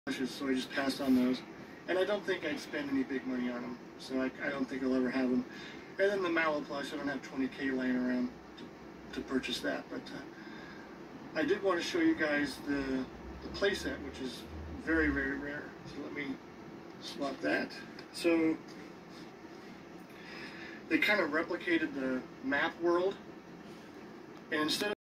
so I just passed on those. And I don't think I'd spend any big money on them, so I don't think I'll ever have them. And then the Mallow plush, I don't have 20K laying around to purchase that, but I did want to show you guys the playset, which is very, very rare. So let me swap that. So they kind of replicated the map world, and instead of